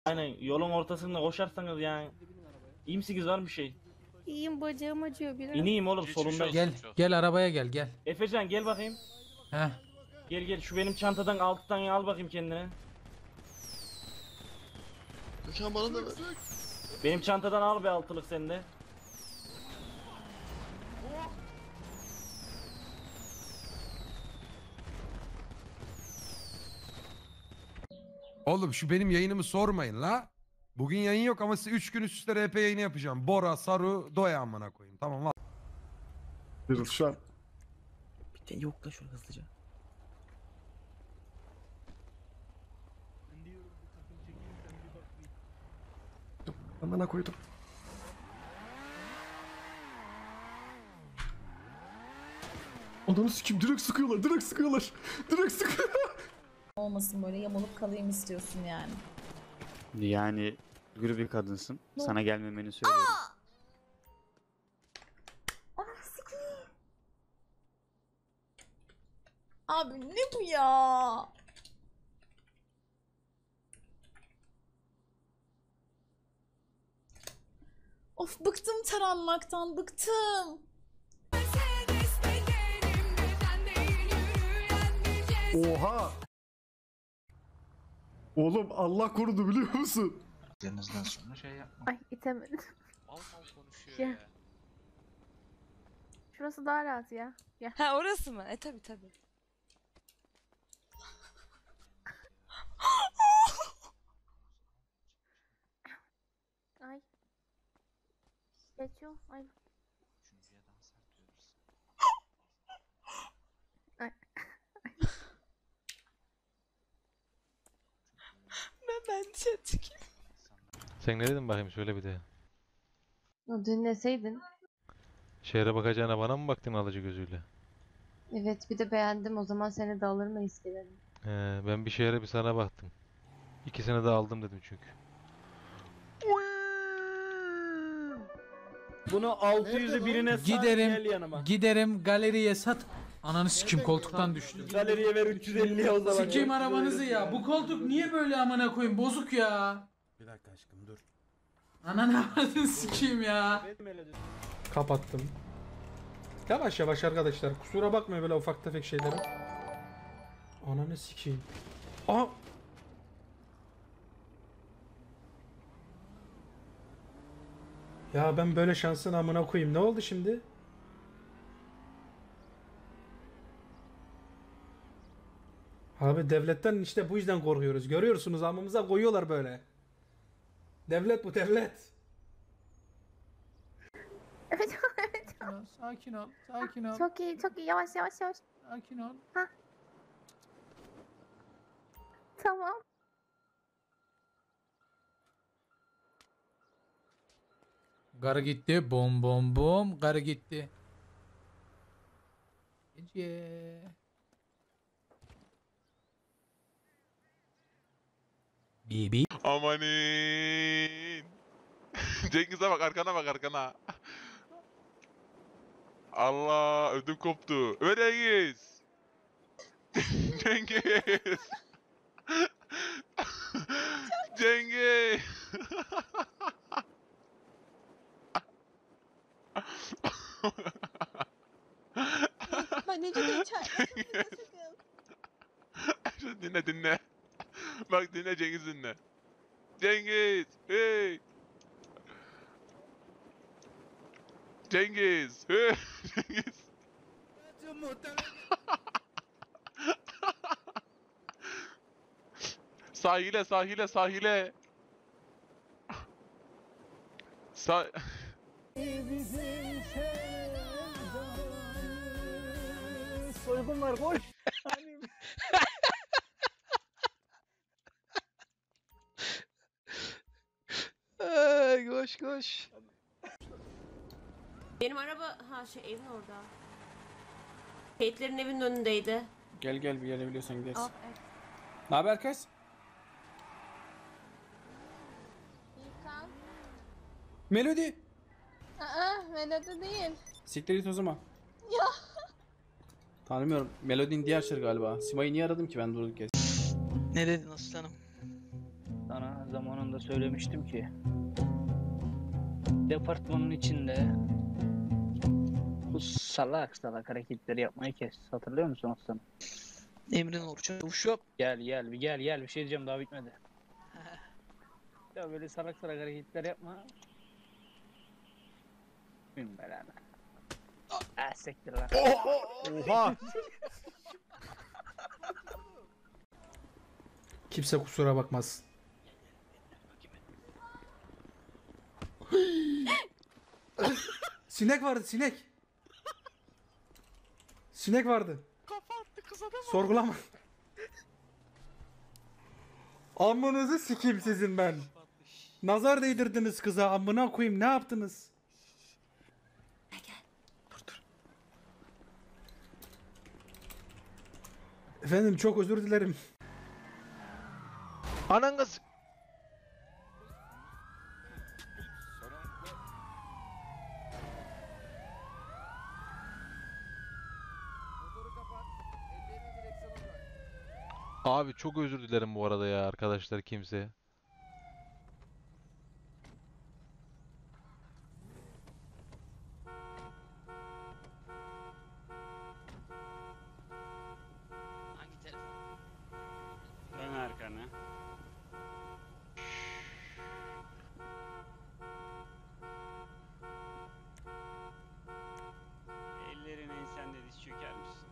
Aynen yolun ortasında koşarsanız yani. İyi misiniz, var mı bir şey? İyiyim, bacağım acıyor biraz. İneyim oğlum, Geçmiş solunda. olsun. Gel arabaya gel. Efecan gel bakayım. Heh. Gel şu benim çantadan 6 tane al bakayım kendine. Gökhan bana da ver. Benim çantadan al be altılık sende. Oğlum şu benim yayınımı sormayın la. Bugün yayın yok ama size 3 gün üst üste RP yayını yapacağım. Bora, Saru, Doya amına koyayım. Tamam al. Biraz şu an. Bir de yok da şöyle hızlıca. Amına koydum. Ananı sikim, direkt sıkıyorlar. Direkt sıkıyorlar. Olmasın, böyle yamulup kalayım istiyorsun yani. Yani gür bir kadınsın. Sana gelmemeni söylüyorum. Abi ne bu ya? Of, bıktım taranmaktan, bıktım. Oha! Oğlum Allah korudu biliyor musun? Denizden sonra şey yapma. Ay itemedim. Mal konuşuyor Ya. ya. Şurası daha rahat ya. Ya. Ha, orası mı? Tabii. Ay. Geçiyor. Ay. Üçüncüye daha sert diyoruz. Ay. Ben dışarı çıkayım. Sen ne dedin bakayım, söyle bir de. Dinleseydin. Şehre bakacağına bana mı baktın alıcı gözüyle? Evet, bir de beğendim, o zaman seni de alır mıyız dedim. Ben bir şehre bir sana baktım. İkisini de aldım dedim çünkü. Bunu 600'ü birine sat, gel yanıma. Giderim galeriye sat. Ananı sikim, koltuktan düştü. Galeriye ver 350'ye o zaman. Sikeyim arabanızı ya. Bu koltuk niye böyle amına koyayım? Bozuk ya. Bir dakika aşkım dur. Ananı avradını sikeyim ya. Kapattım. Yavaş yavaş arkadaşlar. Kusura bakmayın böyle ufak tefek şeylere. Ananı sikeyim. Aa! Ya ben böyle şansın amına koyayım. Ne oldu şimdi? Abi devletten işte bu yüzden korkuyoruz. Görüyorsunuz, amımıza koyuyorlar böyle. Devlet bu, devlet. Evet. Sakin ol. Çok iyi, çok iyi. Yavaş. Sakin ol. Tamam. Garı gitti. Bom. Garı gitti. Ece. Bibi. Amanin. Cengiz'e bak, arkana bak, arkana. Allah, ödüm koptu. Cengiz. Cengiz. Cengiz. Ben nece de Dinle. Bak dinle, Cengiz dinle. Cengiz. Hey. Cengiz. Hey. Cengiz. Sahile. Soygun var, koş. Koş. Benim araba evin orada. Kayıtların evinin önündeydi. Gel bir yere biliyorsan gideriz. Evet. Ne haber kız? Melody. Melodi değil. Siktir git o zaman. Ya. Tanımıyorum. Melody'nin diğer şarkı galiba. Simay'ı niye aradım ki ben durduk kez? Ne dedin aslanım? Sana zamanında söylemiştim ki departmanın içinde bu salak salak hareketleri yapmayı kes. Hatırlıyor musun aslanım? Emrin olur çavuşum. Gel bir şey diyeceğim daha bitmedi. Ya böyle salak salak hareketler yapma. Bin belanı. Sektir lan. Oha. Kimse kusura bakmaz. Sinek vardı, sinek. Sinek vardı. Sorgulama. Amınızı sikeyim sizin ben. Nazar değdirdiniz kıza, amına koyayım, ne yaptınız? Efendim çok özür dilerim. Anan kız. Abi çok özür dilerim bu arada ya arkadaşlar kimseye. Hangi telefon? Dön arkana. Ellerin ensende diz çöker misin?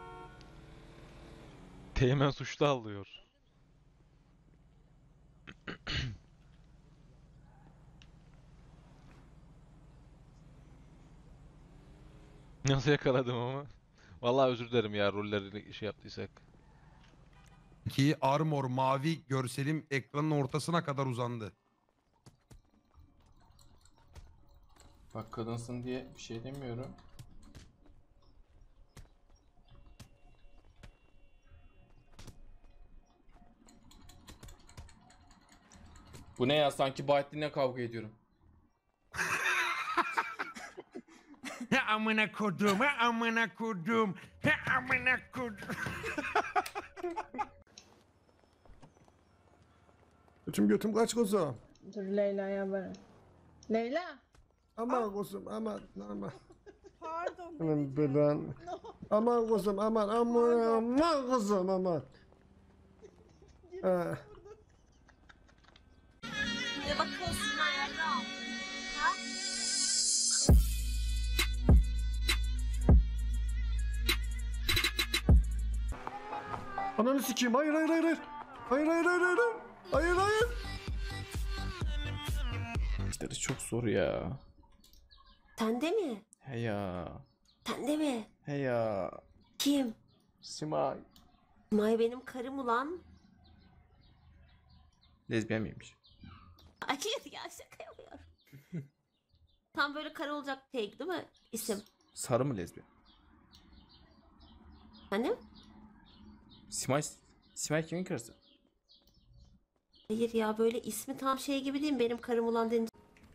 Teğmen suçlu alıyor. Nasıl yakaladım ama? Vallahi özür dilerim ya rolleri şey yaptıysak. Ki armor mavi görselim ekranın ortasına kadar uzandı. Bak kadınsın diye bir şey demiyorum. Bu ne ya, sanki Bahattin'le kavga ediyorum. Ya amına kodum, ya amına kodum, ya amına kodum. Götüm kaç kuzum. Dur Leyla'ya ver. Leyla. Aman kuzum aman aman. Pardon. Aman belan. Aman kuzum aman aman kuzum aman. Ha. Ne bakıyorsun ayağına? Ha? Ananı sikeyim, hayır hayır hayır hayır. Hayır hayır hayır hayır. Hayır hayır. İşleri çok zor ya. Sende mi? He ya. Sende mi? He ya. Kim? Simay. May benim karım ulan. Lezbiyen miymiş? Hayır ya, şaka yapıyor. Tam böyle karı olacak tek değil mi? İsim. Sarı mı lezbiyen? Annem? Simay kimin karısı? Hayır ya, böyle ismi tam şey gibi değil mi? Benim karım ulan denince.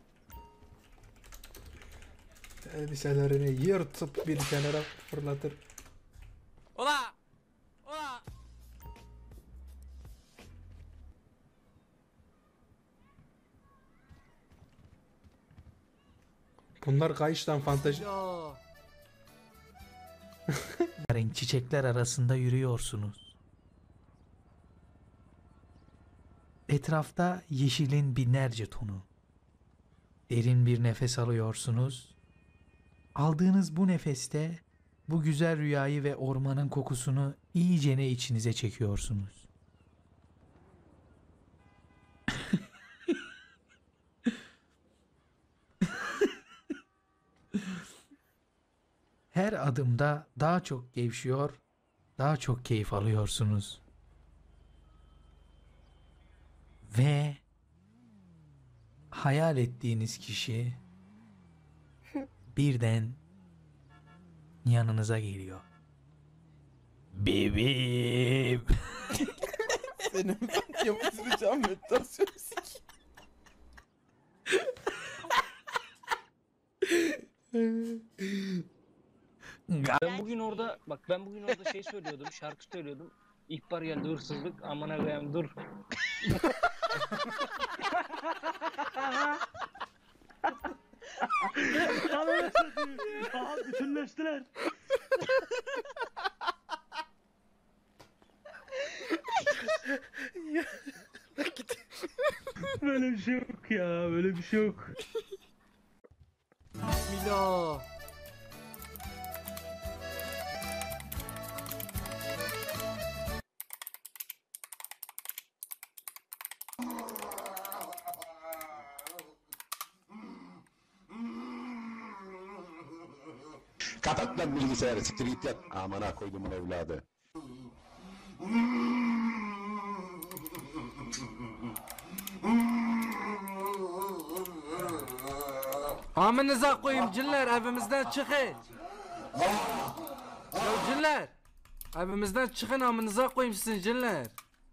Elbiselerini yırtıp bir kenara fırlatır. Ola! Ola! Bunlar kayıştan fantezi. Çiçekler arasında yürüyorsunuz. Etrafta yeşilin binlerce tonu. Derin bir nefes alıyorsunuz. Aldığınız bu nefeste bu güzel rüyayı ve ormanın kokusunu iyicene içinize çekiyorsunuz. Her adımda daha çok gevşiyor, daha çok keyif alıyorsunuz. Ve hayal ettiğiniz kişi birden yanınıza geliyor. Bebeğim. Senin ben yaptıracağım meditasyon sik. Ben bugün orada şey söylüyordum, şarkı söylüyordum. İhbar geldi, hırsızlık. Amına koyayım, dur. Aha bütünleştiler. Böyle bir şey yok ya. Böyle bir şey yok. Bismillah. Kapat lan bilgisayarı, siktir git yat. Amına koyduğumun evladı. Amınıza koyayım cinler, evimizden çıkın. Ya cinler. Evimizden çıkın, amınıza koyayım sizin cinler.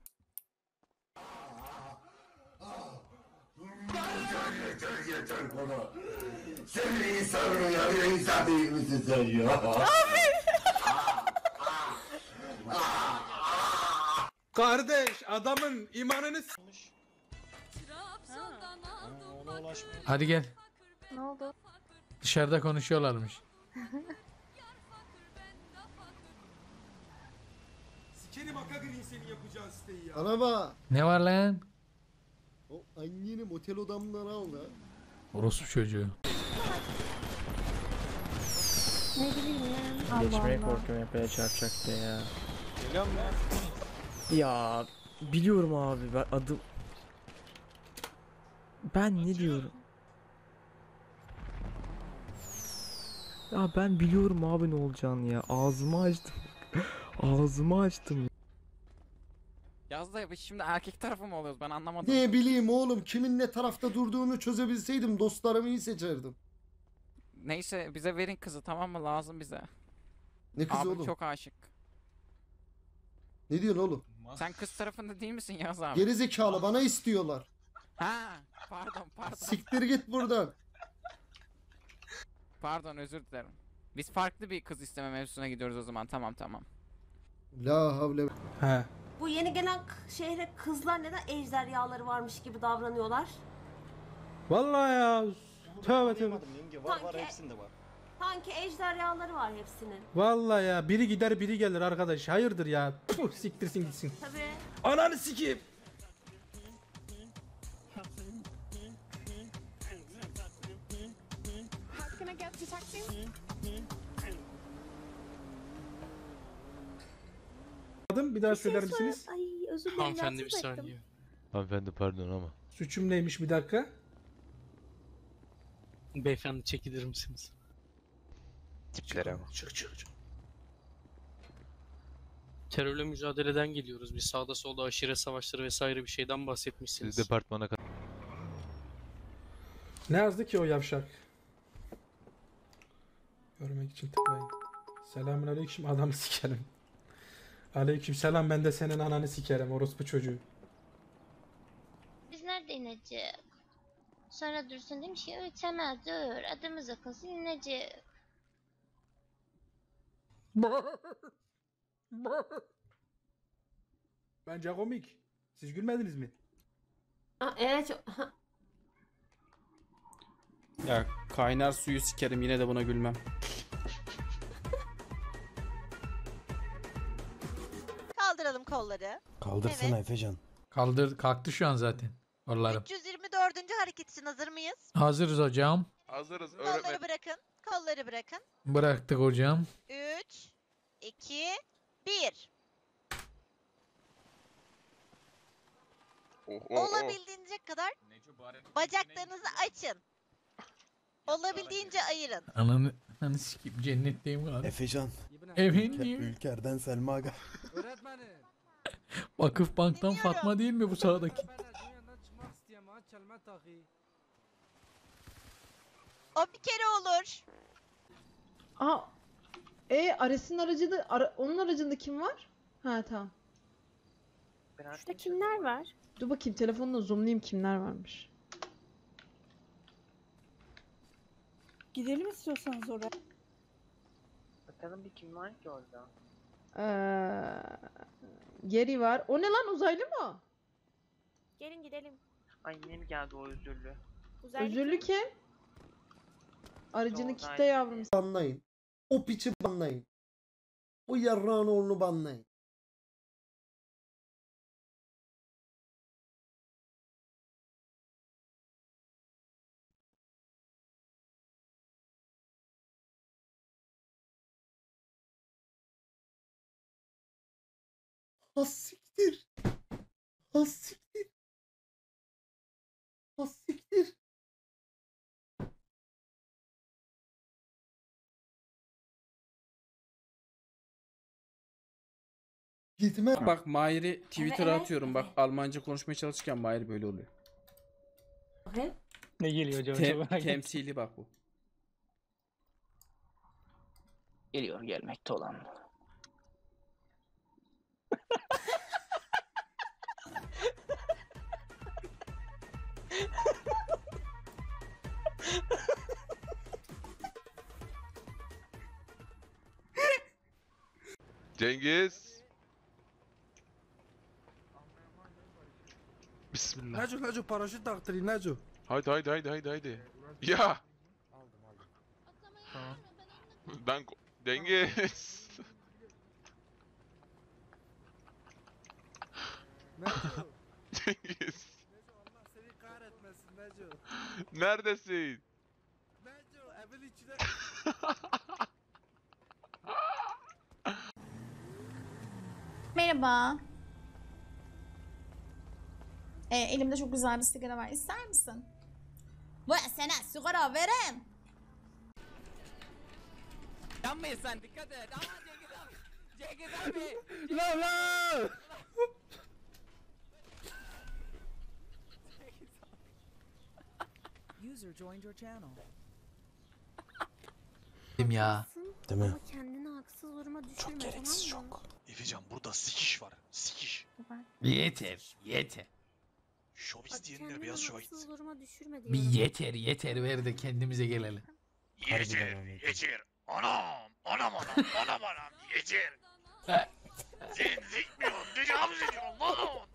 Yeter bana. Sen bir insanın ya, bir insan değil misin sen ya? Kardeş adamın imanını Hadi gel. Ne oldu? Dışarıda konuşuyorlarmış. Sikerim Akagri'nin seni yapacağın siteyi ya. Araba. Ne var lan? O anneni motel odamdan al da. Orospu çocuğu. Ne bileyim ya. Geçmeye korkuyorum epey çarpacaktı ya. Geliyor mu ya? Ya biliyorum abi ben adım... Ben ne diyorum? Ya ben biliyorum abi ne olacağını ya. Ağzımı açtım. Ağzımı açtım. Yaz da biz şimdi erkek tarafı mı oluyoruz ben anlamadım. Ne bileyim oğlum, kimin ne tarafta durduğunu çözebilseydim dostlarımı iyi seçerdim. Neyse bize verin kızı tamam mı lazım bize. Ne kızı Abim oğlum? çok aşık. Ne diyorsun oğlum? Sen kız tarafında değil misin Yaz abi? Gerizekalı, bana istiyorlar. Ha pardon. Siktir git buradan. Pardon özür dilerim. Biz farklı bir kız isteme mevzusuna gidiyoruz o zaman tamam. La havle. He. Bu yeni gelen şehre kızlar neden ejderhaları varmış gibi davranıyorlar? Vallahi ya. Tövbe tövbe. Sanki ejderhaları var hepsinin. Vallahi ya biri gider biri gelir arkadaş. Hayırdır ya. Puh, siktirsin gitsin. Tabii. Ananı sikeyim. Bir daha söyler misiniz? Ay özür dilerim. Hanımefendi bir saniye. Hanımefendi pardon ama. Suçum neymiş bir dakika? Beyefendi çekilir misiniz? Tiplere ama. Çık. Terörle mücadeleden geliyoruz. Biz sağda solda aşiret savaşları vesaire bir şeyden bahsetmişsiniz. Siz departmana Ne yazdı ki o yavşak? Görmek için tıklayın. Selamünaleyküm adamı sikerim. Aleykümselam, ben de senin ananı sikerim orospu çocuğu. Biz nerede ineceğiz? Sonra Dursun demiş ki Temel dur adımız akılsın ineceğiz. Bence komik. Siz gülmediniz mi? Evet. Ya kaynar suyu sikerim yine de buna gülmem. Kaldıralım kolları. Kaldırsana Evet. Efecan. Kalktı şu an zaten. Oralarım. 324. hareket için hazır mıyız? Hazırız hocam. Hazırız Kolları öğretmen. bırakın. Kolları bırakın. Bıraktık hocam. 3, 2, 1. Olabildiğince kadar bacaklarınızı açın. Olabildiğince ayırın. Ananı sikeyim cennetteyim galiba. Efecan. Efendim. Ülker'den Selma Aga. Vakıf Bank'tan Dinliyorum. Fatma değil mi bu sağdaki? O bir kere olur. Ares'in aracında onun aracında kim var? Ha tamam. Şurada kimler var? Dur bakayım telefonla zoomlayayım kimler varmış. Gidelim istiyorsanız oraya. Bakalım bir kim var ki orada? Geri var. O ne lan, uzaylı mı? Gelin gidelim. Ay yeni geldi o özürlü. Özürlü kim? Aracını kitle yavrum. Banlayın. O piçi banlayın. O yarrağın oğlunu banlayın. Ha siktir. Ha siktir. Ha siktir. Gitme. Bak Mahir'i Twitter'a atıyorum. Bak Almanca konuşmaya çalışırken Mahir böyle oluyor. Ne geliyor acaba? Temsili bak bu. Geliyor gelmekte olan. Cengiz. Bismillah. Naco paraşüt taktırayım Naco. Haydi. Ya. Ben Cengiz. Cengiz. Allah seni kahretmesin Naco. Neredesin? Naco evin içine. Merhaba. Elimde çok güzel bir sigara var. İster misin? Bu sana sigara verem. Yanmayın sen dikkat et. Aman Cengiz abi. Cengiz abi. La. User joined your channel. Ya. Değil mi? Ama kendini haksız duruma düşürme. Çok gereksiz çok. Efecan burada sikiş var. Sikiş. Yeter. Şov isteyenler biraz şova gitsin. Haksız duruma düşürme Bir yeter ver de kendimize gelelim. Yeter. Anam. Yeter. Sen zikmiyorsun. Tecavüz ediyorsun lan.